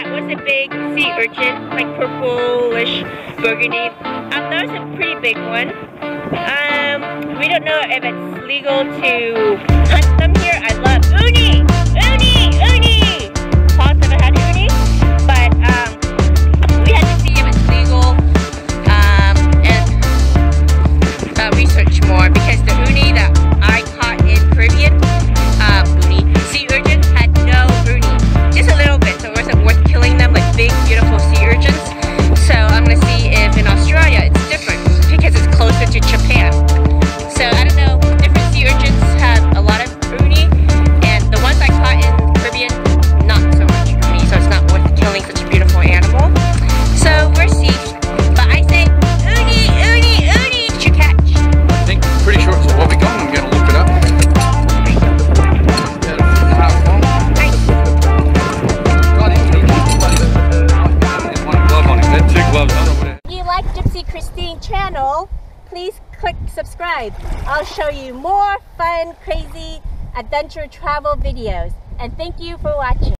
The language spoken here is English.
was a big sea urchin, like purplish burgundy. That was a pretty big one. We don't know if it's legal to hunt them here. I love uni! Uni! Uni! Paul's never had uni, but we had to see if it's legal and research more, because the uni that I caught in Caribbean, sea urchins had no uni, just a little bit, so it wasn't worth killing them like big, beautiful sea urchins. So I'm gonna see if in Australia it's different because it's closer to Japan. So I don't know, different sea urchins have a lot of uni, and the ones I caught in Caribbean, not so much uni, so it's not worth killing such a beautiful animal. So we'll see. But I say uni, uni, uni to catch. I think pretty sure it's a wobbegong. I'm gonna look it up. If you like Gypsy Christine channel, please click subscribe. I'll show you more fun, crazy adventure travel videos. And thank you for watching.